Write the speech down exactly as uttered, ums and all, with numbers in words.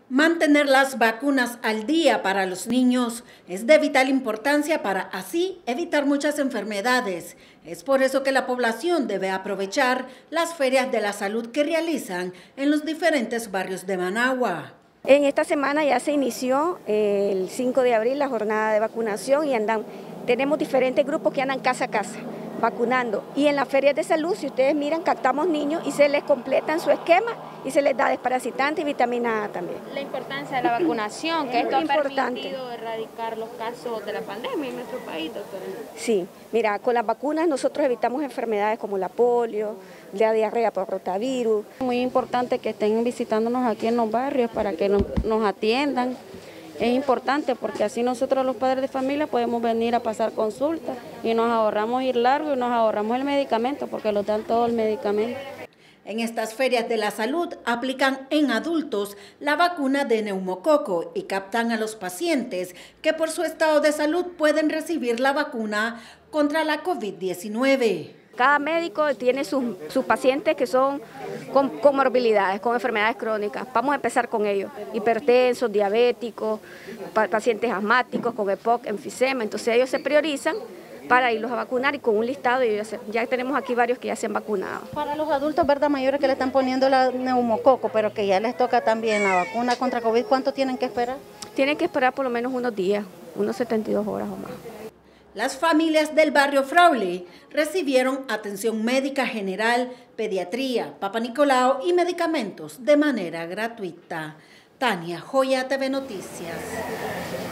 Mantener las vacunas al día para los niños es de vital importancia para así evitar muchas enfermedades. Es por eso que la población debe aprovechar las ferias de la salud que realizan en los diferentes barrios de Managua. En esta semana ya se inició eh, el cinco de abril la jornada de vacunación y andan, tenemos diferentes grupos que andan casa a casa vacunando. Y en las ferias de salud, si ustedes miran, captamos niños y se les completa en su esquema y se les da desparasitante y vitamina A también. La importancia de la vacunación, que esto ha importante. permitido erradicar los casos de la pandemia en nuestro país, doctora. Sí, mira, con las vacunas nosotros evitamos enfermedades como la polio, la diarrea por rotavirus. Muy importante que estén visitándonos aquí en los barrios para que nos, nos atiendan. Es importante porque así nosotros los padres de familia podemos venir a pasar consultas y nos ahorramos ir largo y nos ahorramos el medicamento porque nos dan todo el medicamento. En estas ferias de la salud aplican en adultos la vacuna de neumococo y captan a los pacientes que por su estado de salud pueden recibir la vacuna contra la COVID diecinueve. Cada médico tiene sus, sus pacientes que son con comorbilidades, con enfermedades crónicas. Vamos a empezar con ellos, hipertensos, diabéticos, pa pacientes asmáticos, con EPOC, enfisema. Entonces ellos se priorizan para irlos a vacunar y con un listado, y ya, se, ya tenemos aquí varios que ya se han vacunado. Para los adultos, ¿verdad?, mayores que le están poniendo la neumococo, pero que ya les toca también la vacuna contra COVID, ¿cuánto tienen que esperar? Tienen que esperar por lo menos unos días, unos setenta y dos horas o más. Las familias del barrio Fraule recibieron atención médica general, pediatría, Papa Nicolau y medicamentos de manera gratuita. Tania Joya, T V Noticias.